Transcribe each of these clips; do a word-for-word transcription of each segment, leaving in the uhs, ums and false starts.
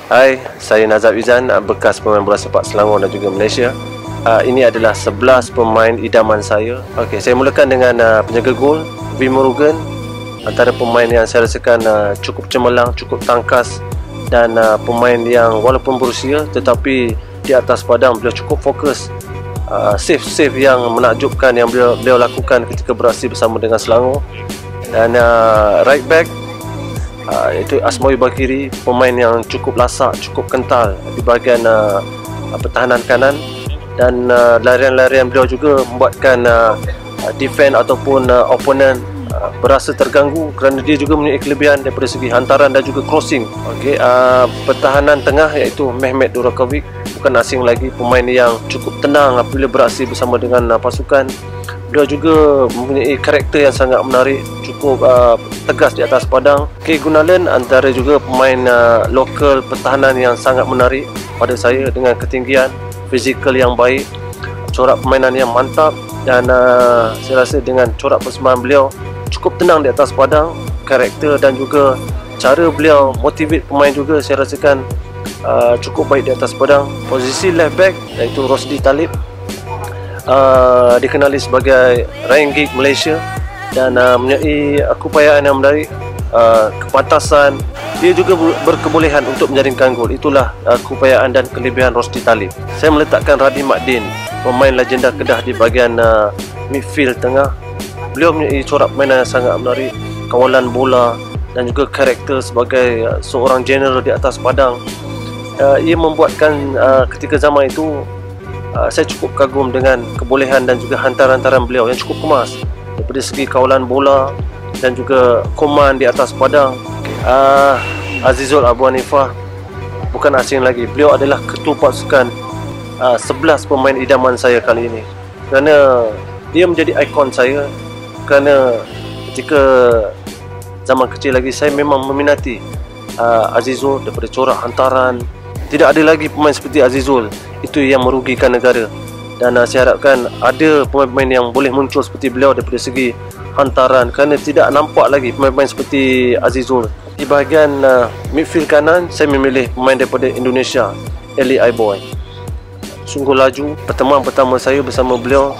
Hai, saya Nazab Izan, bekas pemain bola sepak Selangor dan juga Malaysia. Uh, ini adalah sebelas pemain idaman saya. Okey, saya mulakan dengan uh, penjaga gol Wim Rugen, antara pemain yang saya rasakan uh, cukup cemerlang, cukup tangkas, dan uh, pemain yang walaupun berusia tetapi di atas padang beliau cukup fokus. Uh, save-save yang menakjubkan yang beliau, beliau lakukan ketika beraksi bersama dengan Selangor. Dan uh, right back Uh, itu Asmawi Bakiri, pemain yang cukup lasak, cukup kental di bahagian uh, pertahanan kanan, dan uh, larian-larian beliau juga membuatkan uh, defense ataupun uh, opponent uh, berasa terganggu kerana dia juga mempunyai kelebihan daripada segi hantaran dan juga crossing. Okey, uh, pertahanan tengah iaitu Mehmet Durakovic, bukan asing lagi, pemain yang cukup tenang apabila beraksi bersama dengan uh, pasukan. Beliau juga mempunyai karakter yang sangat menarik, cukup uh, tegas di atas padang. K. Gunalan antara juga pemain uh, lokal pertahanan yang sangat menarik pada saya, dengan ketinggian, fizikal yang baik, corak permainan yang mantap, dan uh, saya rasa dengan corak persembahan beliau cukup tenang di atas padang, karakter dan juga cara beliau motivate pemain juga saya rasakan uh, cukup baik di atas padang. Posisi left back iaitu Rosdi Talib, Uh, dikenali sebagai Ryan Giggs Malaysia, dan uh, mempunyai keupayaan yang menarik, uh, kepantasan, dia juga berkebolehan untuk menjaringkan gol. Itulah uh, keupayaan dan kelebihan Rosdi Talib. Saya meletakkan Radhi Makdin, pemain legenda Kedah di bahagian uh, midfield tengah. Beliau mempunyai corak permainan yang sangat menarik, kawalan bola dan juga karakter sebagai uh, seorang general di atas padang. Uh, ia membuatkan uh, ketika zaman itu Uh, saya cukup kagum dengan kebolehan dan juga hantaran-hantaran beliau yang cukup kemas daripada segi kawalan bola dan juga koman di atas padang. uh, Azizul Abu Hanifah, bukan asing lagi, beliau adalah ketua pasukan uh, sebelas pemain idaman saya kali ini, kerana dia menjadi ikon saya. Kerana ketika zaman kecil lagi saya memang meminati uh, Azizul daripada corak hantaran. Tidak ada lagi pemain seperti Azizul, itu yang merugikan negara, dan uh, saya harapkan ada pemain-pemain yang boleh muncul seperti beliau daripada segi hantaran, kerana tidak nampak lagi pemain-pemain seperti Azizul. Di bahagian uh, midfield kanan, saya memilih pemain daripada Indonesia, Eli Aiboy. Sungguh laju. Pertemuan pertama saya bersama beliau,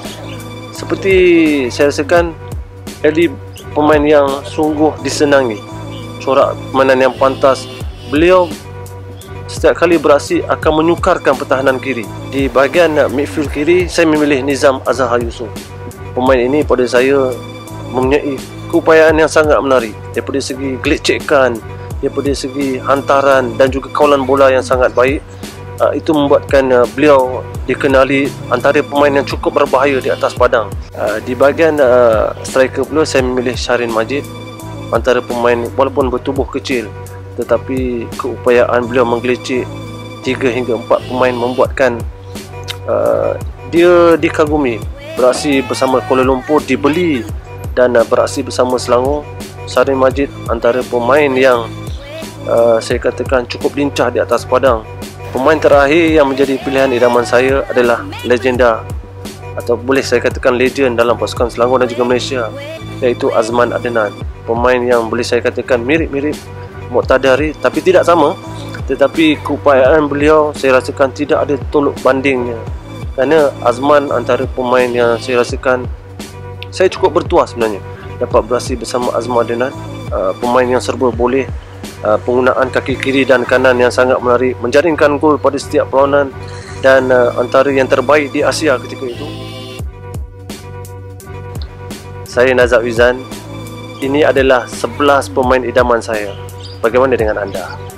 seperti saya rasakan Eli pemain yang sungguh disenangi, corak permainan yang pantas. Beliau setiap kali beraksi akan menyukarkan pertahanan kiri. Di bahagian midfield kiri, saya memilih Nizam Azhar Yusof. Pemain ini pada saya mempunyai keupayaan yang sangat menarik daripada segi gelecekan, daripada segi hantaran dan juga kawalan bola yang sangat baik. Uh, itu membuatkan uh, beliau dikenali antara pemain yang cukup berbahaya di atas padang. Uh, di bahagian uh, striker pula, saya memilih Sharin Majid, antara pemain walaupun bertubuh kecil tetapi keupayaan beliau menggelecek tiga hingga empat pemain membuatkan uh, dia dikagumi. Beraksi bersama Kuala Lumpur dibeli, dan uh, beraksi bersama Selangor. Sharin Majid antara pemain yang uh, saya katakan cukup lincah di atas padang. Pemain terakhir yang menjadi pilihan idaman saya adalah legenda, atau boleh saya katakan legend dalam pasukan Selangor dan juga Malaysia, iaitu Azman Adnan. Pemain yang boleh saya katakan mirip-mirip Muqtadari, tapi tidak sama. Tetapi keupayaan beliau saya rasakan tidak ada tolok bandingnya, kerana Azman antara pemain yang saya rasakan saya cukup bertuah sebenarnya dapat beraksi bersama Azman Adnan. uh, Pemain yang serba boleh, uh, penggunaan kaki kiri dan kanan yang sangat menarik, menjaringkan gol pada setiap perlawanan, dan uh, antara yang terbaik di Asia ketika itu. Saya Nazab Izan. Ini adalah sebelas pemain idaman saya. Bagaimana dengan anda?